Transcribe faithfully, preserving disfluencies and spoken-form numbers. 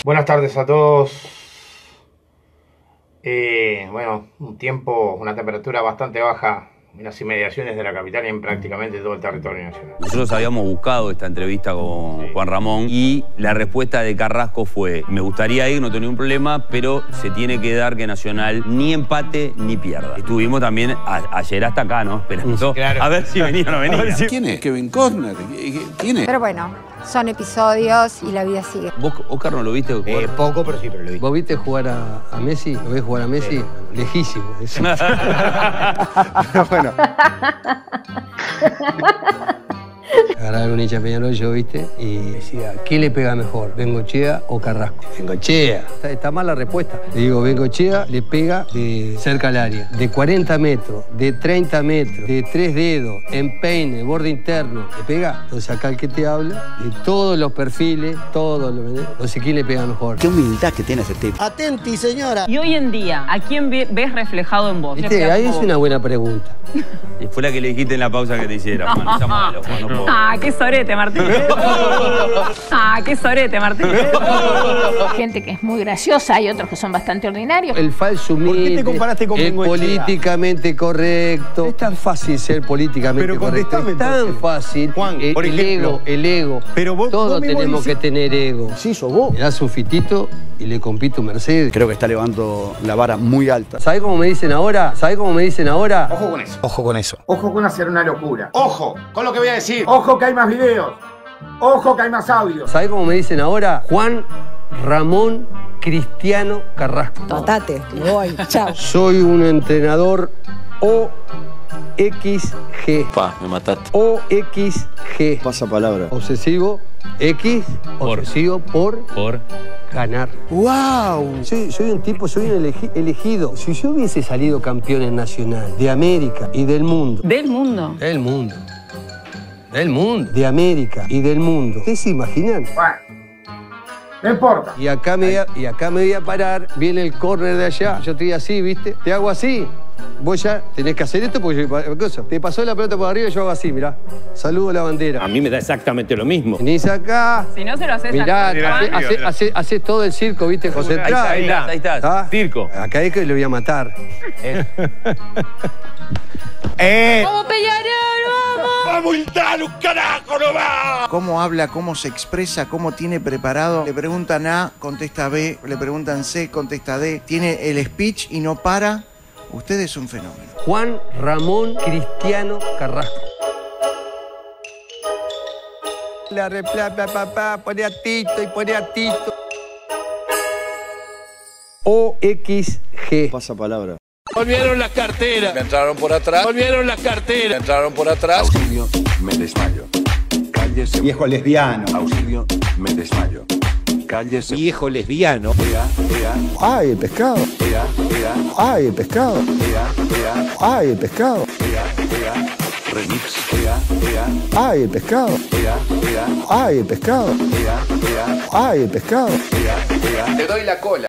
Buenas tardes a todos. Eh, bueno, un tiempo, una temperatura bastante baja en las inmediaciones de la capital y en prácticamente todo el territorio nacional. Nosotros habíamos buscado esta entrevista con sí. Juan Ramón y la respuesta de Carrasco fue: me gustaría ir, no tengo ningún problema, pero se tiene que dar que Nacional ni empate ni pierda. Estuvimos también a, ayer hasta acá, ¿no? Esperando claro. a ver si venía o no venía. Si... ¿Quién es? Kevin Costner. ¿Quién es? Pero bueno, son episodios y la vida sigue. ¿Vos, Oscar, no lo viste jugar? Eh, poco, pero sí, pero lo vi. ¿Vos viste jugar a, a Messi? ¿Lo ves jugar a Messi? Sí. Lejísimo. Eso. Bueno. Agarrar un hincha Peñarol, yo, ¿viste? Y decía, ¿qué le pega mejor? ¿Bengochea o Carrasco? Bengochea. Está, está mal la respuesta. Le digo, Bengochea le pega de cerca al área. De cuarenta metros, de treinta metros, de tres dedos, en peine, borde interno. ¿Le pega? Entonces acá el que te habla, de todos los perfiles, todos los... No sé quién le pega mejor. Qué humildad que tiene ese tipo. Atenti, señora. Y hoy en día, ¿a quién ves reflejado en vos? ¿Viste? Ahí es una buena pregunta. Y fue la que le dijiste en la pausa que te hiciera. Juan, no seas malo, Juan, no puedo. Ah, qué sorete, Martín. Ah, qué sorete, Martín. Gente que es muy graciosa, hay otros que son bastante ordinarios. El falso humilde. ¿Por qué te comparaste con el Bengochea? Políticamente correcto. Es tan fácil ser políticamente Pero correcto. Es tan entonces. fácil. Juan, el, por el ejemplo. ego, el ego. Pero vos, Todos vos tenemos que tener ego. Sí, sos vos. Me das un fitito y le compito un Mercedes. Creo que está levantando la vara muy alta. ¿Sabés cómo me dicen ahora? ¿Sabés cómo me dicen ahora? Ojo con eso. Ojo con eso. Ojo con hacer una locura. Ojo con lo que voy a decir. Ojo que hay más videos. Ojo que hay más audios. ¿Sabés cómo me dicen ahora? Juan Ramón Cristiano Carrasco. Totate, me voy. Chao. Soy un entrenador O X G. Pa, me mataste. O X G. Pasa palabra. Obsesivo, X, Por. obsesivo por, Por. ganar. ¡Wow! Soy, soy un tipo, soy un elegi- elegido. Si yo hubiese salido campeón en Nacional, de América y del mundo. Del mundo. Del mundo. Del mundo. De América y del mundo. ¿Ustedes se imaginan? Bueno, no importa. Y acá, me voy a, y acá me voy a parar, viene el córner de allá, yo estoy así, ¿viste? Te hago así. Vos ya tenés que hacer esto porque yo, cosa, te pasó la pelota por arriba y yo hago así, mirá. Saludo la bandera. A mí me da exactamente lo mismo. Venís acá. Si no se lo haces Mirá, al hace, hace, hace, hace todo el circo, ¿viste? Concentrado. Ahí está, ahí está, ahí está. ¿Ah? Circo. Acá es que lo voy a matar. Eh. Eh. ¡Vamos, Peñarol, vamos! ¡Vamos, Intalo, un carajo, no va! Cómo habla, cómo se expresa, cómo tiene preparado. Le preguntan A, contesta B, le preguntan C, contesta D. Tiene el speech y no para. Usted es un fenómeno. Juan Ramón Cristiano Carrasco. La replata, papá, pone a Tito y pone a Tito. O X G. Pasa palabra. Volvieron las carteras. Me entraron por atrás. Volvieron las Me carteras. entraron por atrás. Auxilio, me desmayo. Cállese. Viejo lesbiano. Auxilio, me desmayo. Cállese. Viejo lesbiano. Ea, ea, Ay, el pescado. ea, ea, Ay, el pescado. ea, ea, Ay, el pescado. ea, ea. Remix. Ea, ea, Ay, el pescado. ea, ea, Ay, el pescado. ea, ea, Ay, el pescado. ea, ea. Te doy la cola.